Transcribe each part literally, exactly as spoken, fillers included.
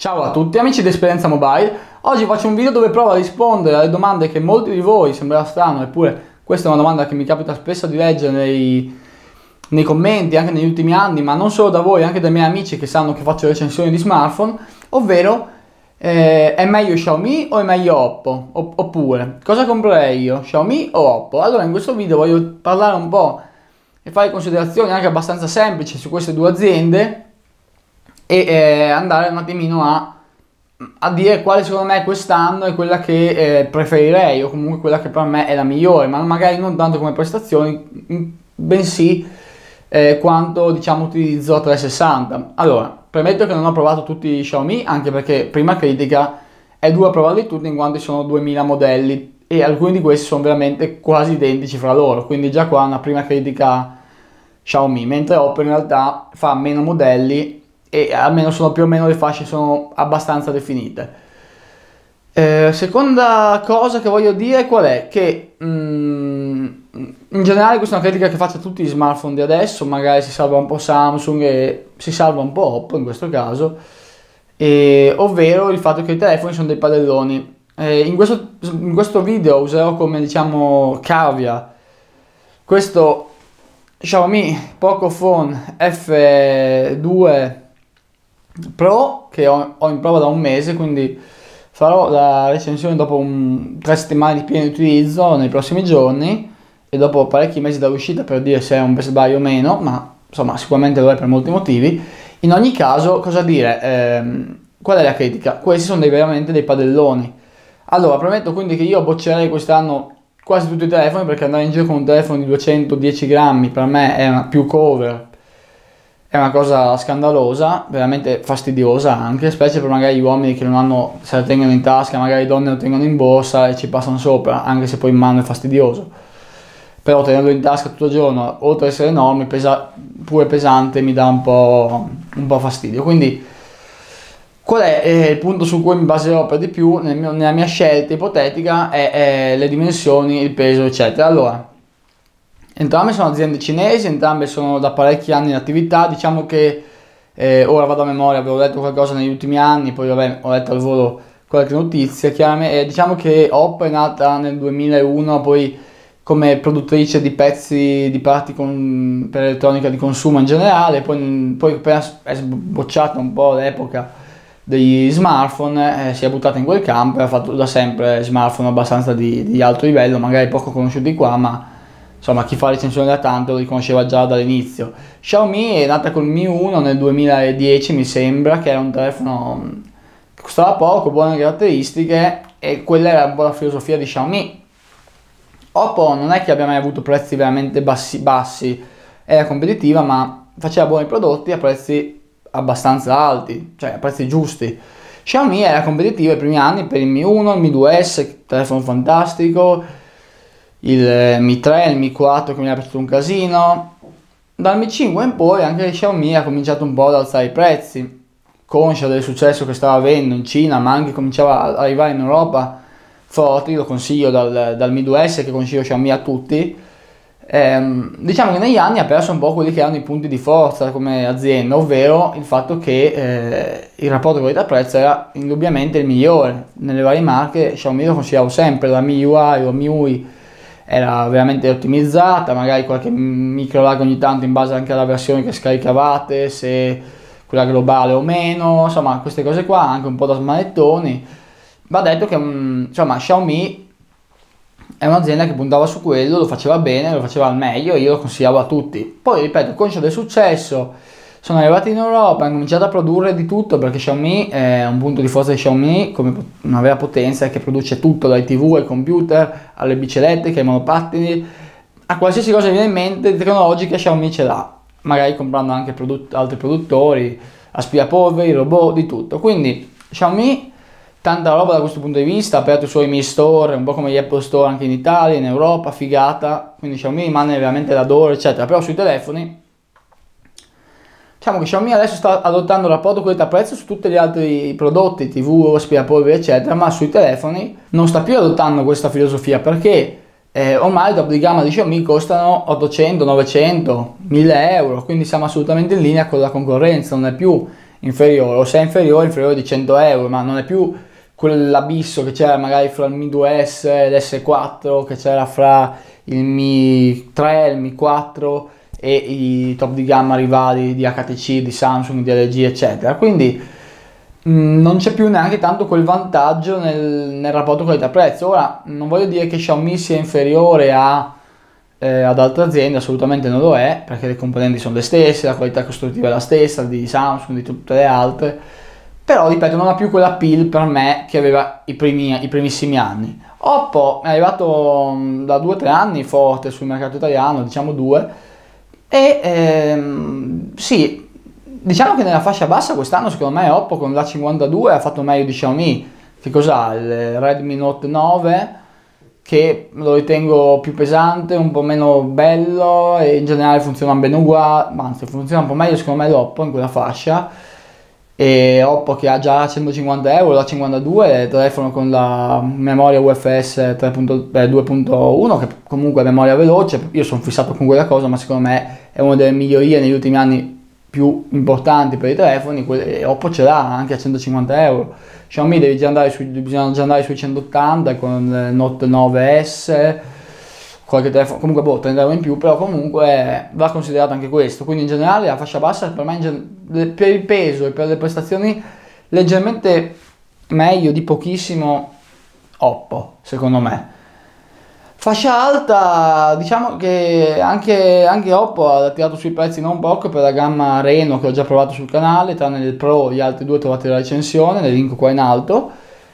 Ciao a tutti amici di Esperienza Mobile, oggi faccio un video dove provo a rispondere alle domande che molti di voi, sembrerà strano, eppure questa è una domanda che mi capita spesso di leggere nei, nei commenti, anche negli ultimi anni, ma non solo da voi, anche dai miei amici che sanno che faccio recensioni di smartphone, ovvero eh, è meglio Xiaomi o è meglio Oppo? Oppure, cosa comprerei io, Xiaomi o Oppo? Allora in questo video voglio parlare un po' e fare considerazioni anche abbastanza semplici su queste due aziende e eh, andare un attimino a, a dire quale secondo me quest'anno è quella che eh, preferirei, o comunque quella che per me è la migliore, ma magari non tanto come prestazioni, bensì eh, quanto diciamo utilizzo trecentosessanta. Allora, premetto che non ho provato tutti i Xiaomi, anche perché prima critica è dura provarli tutti in quanto ci sono duemila modelli e alcuni di questi sono veramente quasi identici fra loro, quindi già qua una prima critica Xiaomi, mentre Oppo in realtà fa meno modelli e almeno sono più o meno le fasce sono abbastanza definite. Eh, seconda cosa che voglio dire qual è? Che mm, in generale questa è una critica che faccio a tutti gli smartphone di adesso, magari si salva un po' Samsung e si salva un po' Oppo in questo caso, e, ovvero il fatto che i telefoni sono dei padelloni. Eh, in, questo, in questo video userò come diciamo cavia questo Xiaomi Pocophone F due Pro che ho, ho in prova da un mese, quindi farò la recensione dopo un, tre settimane di pieno utilizzo nei prossimi giorni e dopo parecchi mesi dall'uscita per dire se è un best buy o meno, ma insomma sicuramente lo è per molti motivi. In ogni caso, cosa dire, ehm, qual è la critica? Questi sono dei, veramente dei padelloni. Allora, premetto quindi che io boccerei quest'anno quasi tutti i telefoni, perché andare in giro con un telefono di duecentodieci grammi per me è una, più cover, è una cosa scandalosa, veramente fastidiosa anche, specie per magari gli uomini che non hanno, se la tengono in tasca, magari le donne lo tengono in borsa e ci passano sopra, anche se poi in mano è fastidioso. Però tenerlo in tasca tutto il giorno, oltre ad essere enorme, pesa, pure pesante, mi dà un po', un po' fastidio. Quindi qual è eh, il punto su cui mi baserò per di più nel mio, nella mia scelta ipotetica è, è le dimensioni, il peso eccetera. Allora, entrambe sono aziende cinesi, entrambe sono da parecchi anni in attività, diciamo che eh, ora vado a memoria, avevo letto qualcosa negli ultimi anni, poi vabbè, ho letto al volo qualche notizia, chiaramente, eh, diciamo che Oppo è nata nel duemilauno, poi come produttrice di pezzi di parti con, per elettronica di consumo in generale, poi, poi appena è sbocciata un po' l'epoca degli smartphone, eh, si è buttata in quel campo e ha fatto da sempre smartphone abbastanza di, di alto livello, magari poco conosciuti qua, ma insomma chi fa recensione da tanto lo riconosceva già dall'inizio. Xiaomi è nata col Mi uno nel duemiladieci mi sembra, che era un telefono che costava poco, buone caratteristiche, e quella era un po' la filosofia di Xiaomi. Oppo non è che abbia mai avuto prezzi veramente bassi, bassi, era competitiva ma faceva buoni prodotti a prezzi abbastanza alti, cioè a prezzi giusti. Xiaomi era competitiva i primi anni per il Mi uno, il Mi due S, telefono fantastico, il Mi tre, il Mi quattro che mi è piaciuto un casino. Dal Mi cinque in poi anche Xiaomi ha cominciato un po' ad alzare i prezzi, conscia del successo che stava avendo in Cina, ma anche cominciava ad arrivare in Europa forti. Lo consiglio dal, dal Mi due S, che consiglio Xiaomi a tutti. Ehm, diciamo che negli anni ha perso un po' quelli che erano i punti di forza come azienda, ovvero il fatto che eh, il rapporto qualità-prezzo era indubbiamente il migliore nelle varie marche. Xiaomi lo consigliavo sempre, la M I U I o M I U I era veramente ottimizzata, magari qualche micro lag ogni tanto in base anche alla versione che scaricavate, se quella globale o meno, insomma queste cose qua, anche un po' da smanettoni. Va detto che insomma Xiaomi è un'azienda che puntava su quello, lo faceva bene, lo faceva al meglio, io lo consigliavo a tutti. Poi ripeto, conscio del successo, sono arrivati in Europa, hanno cominciato a produrre di tutto, perché Xiaomi è un punto di forza di Xiaomi come una vera potenza che produce tutto, dai tivù ai computer, alle bici elettriche, ai monopattini, a qualsiasi cosa viene in mente di tecnologica Xiaomi ce l'ha, magari comprando anche prodotti, altri produttori, aspirapolveri, robot, di tutto. Quindi Xiaomi tanta roba da questo punto di vista, ha aperto i suoi Mi Store, un po' come gli Apple Store anche in Italia, in Europa, figata, quindi Xiaomi rimane veramente l'adoro eccetera. Però sui telefoni diciamo che Xiaomi adesso sta adottando il rapporto qualità-prezzo su tutti gli altri prodotti, tivù, aspirapolvere eccetera, ma sui telefoni non sta più adottando questa filosofia, perché eh, ormai i top di gamma di Xiaomi costano ottocento, novecento, mille euro, quindi siamo assolutamente in linea con la concorrenza, non è più inferiore, o se è inferiore, inferiore di cento euro, ma non è più quell'abisso che c'era magari fra il Mi due S e l'S quattro, che c'era fra il Mi tre, il Mi quattro e i top di gamma rivali di H T C, di Samsung, di L G, eccetera. Quindi mh, non c'è più neanche tanto quel vantaggio nel, nel rapporto qualità-prezzo. Ora, non voglio dire che Xiaomi sia inferiore a, eh, ad altre aziende, assolutamente non lo è, perché le componenti sono le stesse, la qualità costruttiva è la stessa, di Samsung, di tutte le altre, però ripeto, non ha più quell'appeal per me che aveva i, primi, i primissimi anni. Oppo è arrivato mh, da due o tre anni forte sul mercato italiano, diciamo due, e ehm, sì, diciamo che nella fascia bassa quest'anno secondo me Oppo con l'A cinquantadue ha fatto meglio di Xiaomi. Che cos'ha? Il Redmi Note nove, che lo ritengo più pesante, un po' meno bello e in generale funziona bene uguale, ma anzi funziona un po' meglio secondo me l'Oppo in quella fascia. E Oppo che ha già centocinquanta euro, la cinquantadue, telefono con la memoria U F S due punto uno, che comunque è memoria veloce. Io sono fissato con quella cosa, ma secondo me è una delle migliorie negli ultimi anni più importanti per i telefoni, e Oppo ce l'ha anche a centocinquanta euro. Xiaomi devi già andare sui, bisogna già andare sui centottanta con il Note nove S, qualche telefono, comunque boh, trenta euro in più, però comunque va considerato anche questo. Quindi in generale la fascia bassa per me in per il peso e per le prestazioni leggermente meglio di pochissimo Oppo, secondo me. Fascia alta, diciamo che anche, anche Oppo ha tirato sui prezzi non poco per la gamma Reno, che ho già provato sul canale, tranne il Pro, gli altri due trovate la recensione, nel link qua in alto.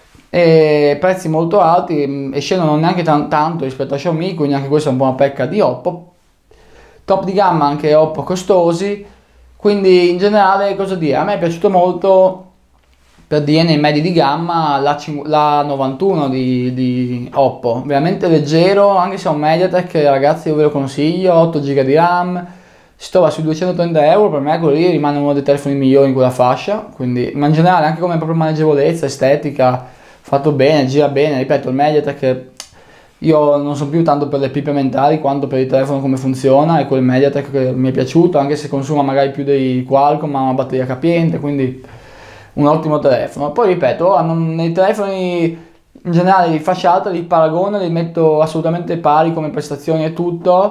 E prezzi molto alti e scendono neanche tan tanto rispetto a Xiaomi, quindi anche questa è un po' una pecca di Oppo. Top di gamma anche Oppo costosi, quindi in generale cosa dire, a me è piaciuto molto, per dire nei medi di gamma, la, la novantuno di, di Oppo, veramente leggero, anche se è un MediaTek, ragazzi io ve lo consiglio, otto giga di RAM, si trova sui duecentotrenta euro, per me quello lì rimane uno dei telefoni migliori in quella fascia, quindi, ma in generale anche come proprio maneggevolezza, estetica, fatto bene, gira bene, ripeto, il MediaTek, io non sono più tanto per le pippe mentali quanto per il telefono come funziona, e quel MediaTek che mi è piaciuto, anche se consuma magari più dei Qualcomm, ma ha una batteria capiente, quindi un ottimo telefono. Poi ripeto, nei telefoni in generale di fascia alta li paragono, li metto assolutamente pari come prestazioni e tutto,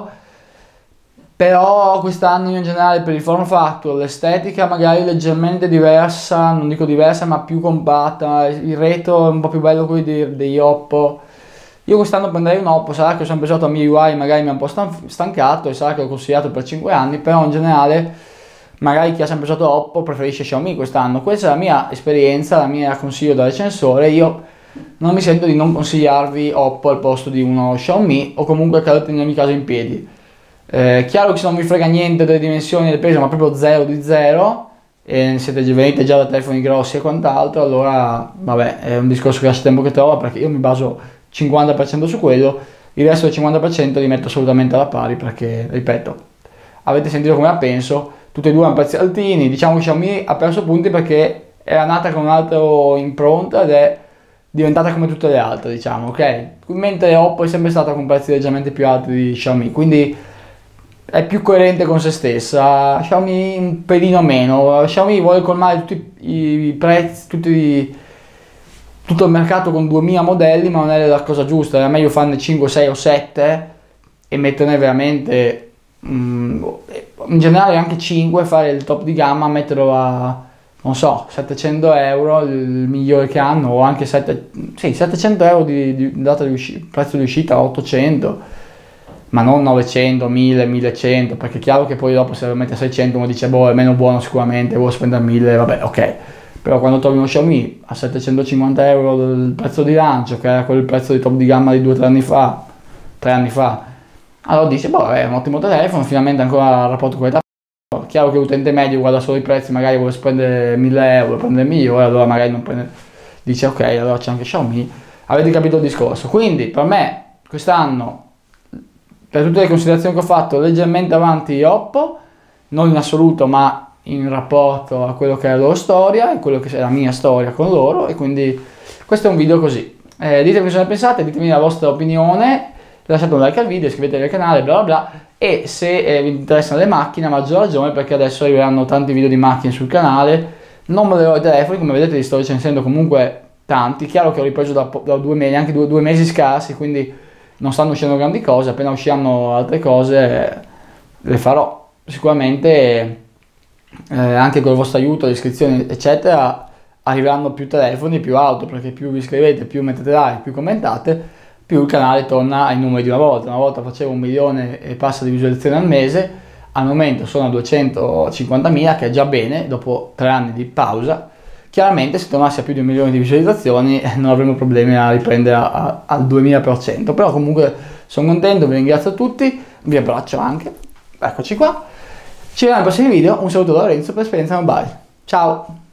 però quest'anno in generale per il form factor, l'estetica magari leggermente diversa, non dico diversa ma più compatta, il retro è un po' più bello quello degli, degli Oppo. Io quest'anno prenderei un Oppo, sarà che ho sempre usato a M I U I, magari mi ha un po' stancato e sarà che l'ho consigliato per cinque anni, però in generale magari chi ha sempre usato Oppo preferisce Xiaomi quest'anno. Questa è la mia esperienza, la mia consiglio da recensore. Io non mi sento di non consigliarvi Oppo al posto di uno Xiaomi, o comunque che lo teniamo in casa in piedi. Eh, chiaro che se non vi frega niente delle dimensioni del peso, ma proprio zero di zero, e siete venite già da telefoni grossi e quant'altro, allora vabbè, è un discorso che lascia tempo che trova, perché io mi baso cinquanta per cento su quello, il resto del cinquanta per cento li metto assolutamente alla pari, perché ripeto, avete sentito come la penso, tutti e due hanno prezzi altini. Diciamo che Xiaomi ha perso punti perché era nata con un altro impronta ed è diventata come tutte le altre, diciamo, ok? Mentre Oppo è sempre stata con prezzi leggermente più alti di Xiaomi, quindi è più coerente con se stessa. Xiaomi un pelino meno, Xiaomi vuole colmare tutti i prezzi, tutti i, tutto il mercato con duemila modelli, ma non è la cosa giusta, era meglio farne cinque, sei o sette e metterne veramente mm, in generale anche cinque, fare il top di gamma, metterlo a non so, settecento euro, il migliore che hanno, o anche sette, sì, settecento euro di, di data di uscita, prezzo di uscita, ottocento, ma non novecento, mille, millecento, perché è chiaro che poi dopo se lo mette a seicento uno dice boh è meno buono sicuramente, vuoi spendere mille, vabbè, ok, però quando trovi uno Xiaomi a settecentocinquanta euro del prezzo di lancio, che era quel prezzo di top di gamma di due o tre anni fa, tre anni fa, allora dice boh è un ottimo telefono, finalmente ancora il rapporto qualità. Chiaro che l'utente medio guarda solo i prezzi, magari vuole spendere mille euro, prende il migliore, allora magari non prende, dice ok, allora c'è anche Xiaomi. Avete capito il discorso? Quindi per me quest'anno, per tutte le considerazioni che ho fatto, leggermente avanti Oppo, non in assoluto ma in rapporto a quello che è la loro storia e quello che è la mia storia con loro, e quindi questo è un video così. Eh, ditemi cosa ne pensate, ditemi la vostra opinione, lasciate un like al video, iscrivetevi al canale, bla bla bla. E se eh, vi interessano le macchine, a maggior ragione, perché adesso arriveranno tanti video di macchine sul canale, non modellerò i telefoni, come vedete li sto recensendo comunque tanti, chiaro che ho ripreso da, da due mesi, anche due, due mesi scarsi, quindi non stanno uscendo grandi cose, appena usciranno altre cose le farò. Sicuramente eh, anche con il vostro aiuto, le iscrizioni eccetera, arriveranno più telefoni, più auto, perché più vi iscrivete, più mettete like, più commentate, più il canale torna ai numeri di una volta. Una volta facevo un milione e passa di visualizzazioni al mese, al momento sono a duecentocinquantamila, che è già bene, dopo tre anni di pausa. Chiaramente se tornassi a più di un milione di visualizzazioni non avremo problemi a riprendere a, a, al duemila per cento, però comunque sono contento, vi ringrazio a tutti, vi abbraccio anche, eccoci qua, ci vediamo nei prossimi video, un saluto da Lorenzo per Esperienza Mobile, ciao!